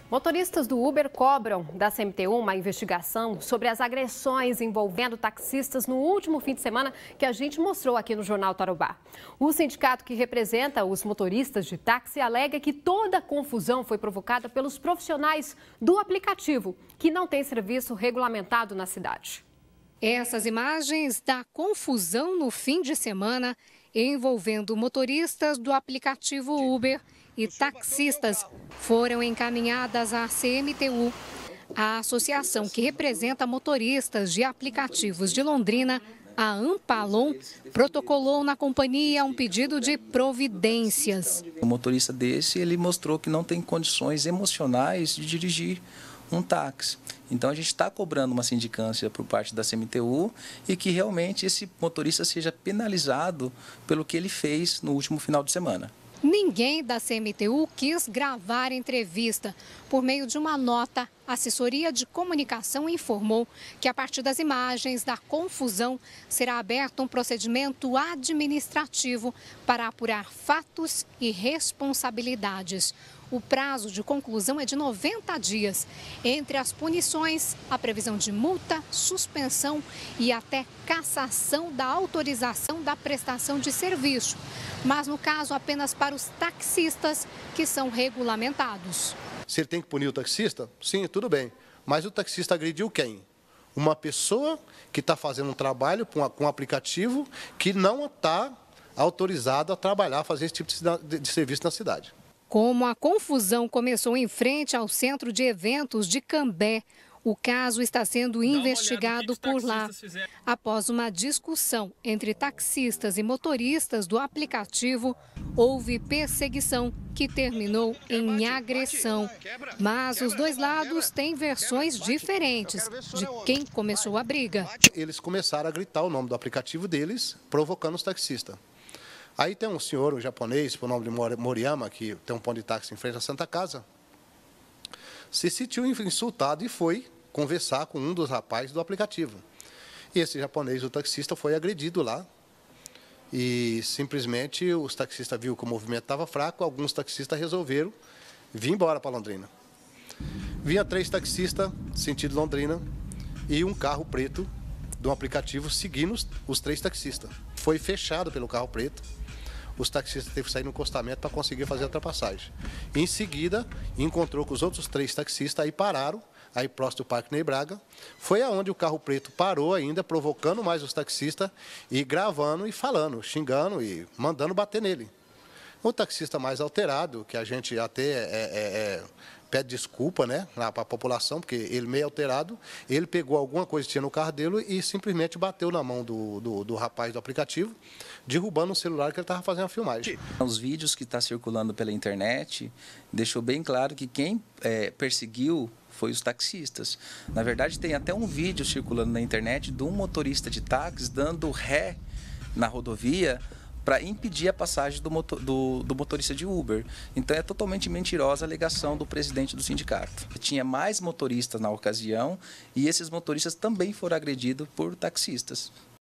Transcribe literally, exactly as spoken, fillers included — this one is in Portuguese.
Motoristas do Uber cobram da C M T U uma investigação sobre as agressões envolvendo taxistas no último fim de semana que a gente mostrou aqui no Jornal Tarobá. O sindicato que representa os motoristas de táxi alega que toda a confusão foi provocada pelos profissionais do aplicativo, que não tem serviço regulamentado na cidade. Essas imagens da confusão no fim de semana envolvendo motoristas do aplicativo Uber e taxistas foram encaminhadas à C M T U. A associação que representa motoristas de aplicativos de Londrina, a Ampalon, protocolou na companhia um pedido de providências. O motorista desse, ele mostrou que não tem condições emocionais de dirigir um táxi. Então a gente está cobrando uma sindicância por parte da C M T U e que realmente esse motorista seja penalizado pelo que ele fez no último final de semana. Ninguém da C M T U quis gravar a entrevista. Por meio de uma nota, a assessoria de comunicação informou que a partir das imagens da confusão será aberto um procedimento administrativo para apurar fatos e responsabilidades. O prazo de conclusão é de noventa dias. Entre as punições, a previsão de multa, suspensão e até cassação da autorização da prestação de serviço. Mas, no caso, apenas para os taxistas que são regulamentados. Se ele tem que punir o taxista, sim, tudo bem. Mas o taxista agrediu quem? Uma pessoa que está fazendo um trabalho com um aplicativo que não está autorizado a trabalhar, a fazer esse tipo de, de serviço na cidade. Como a confusão começou em frente ao centro de eventos de Cambé, o caso está sendo investigado por lá. Após uma discussão entre taxistas e motoristas do aplicativo, houve perseguição que terminou em agressão. Mas os dois lados têm versões diferentes de quem começou a briga. Eles começaram a gritar o nome do aplicativo deles, provocando os taxistas. Aí tem um senhor, um japonês, por nome de Moriyama, que tem um ponto de táxi em frente à Santa Casa, se sentiu insultado e foi conversar com um dos rapazes do aplicativo. E esse japonês, o taxista, foi agredido lá. E simplesmente os taxistas viram que o movimento estava fraco, alguns taxistas resolveram vir embora para Londrina. Vinha três taxistas, sentido Londrina, e um carro preto de um aplicativo seguindo os, os três taxistas. Foi fechado pelo carro preto. Os taxistas teve que sair no acostamento para conseguir fazer a ultrapassagem. Em seguida, encontrou com os outros três taxistas, aí pararam, aí próximo do Parque Ney Braga. Foi aonde o carro preto parou ainda, provocando mais os taxistas e gravando e falando, xingando e mandando bater nele. O taxista mais alterado, que a gente até é, é, é, pede desculpa, né, para a população, porque ele meio alterado, ele pegou alguma coisa que tinha no carro dele e simplesmente bateu na mão do, do, do rapaz do aplicativo, derrubando o celular que ele estava fazendo a filmagem. Os vídeos que estão circulando pela internet deixou bem claro que quem é, perseguiu foi os taxistas. Na verdade, tem até um vídeo circulando na internet de um motorista de táxi dando ré na rodovia para impedir a passagem do, motor, do, do motorista de Uber. Então é totalmente mentirosa a alegação do presidente do sindicato. Tinha mais motoristas na ocasião e esses motoristas também foram agredidos por taxistas.